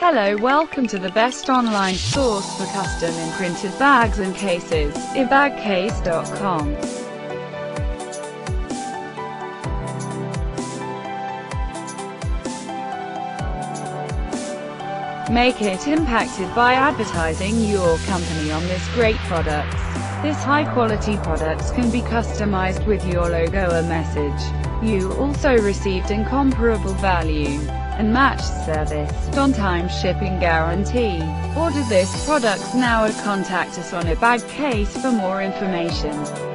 Hello, welcome to the best online source for custom imprinted bags and cases, ebagcase.com. Make it impacted by advertising your company on this great products. This high-quality products can be customized with your logo or message. You also received incomparable value and matched service, on-time shipping guarantee. Order this products now or contact us on eBagCase for more information.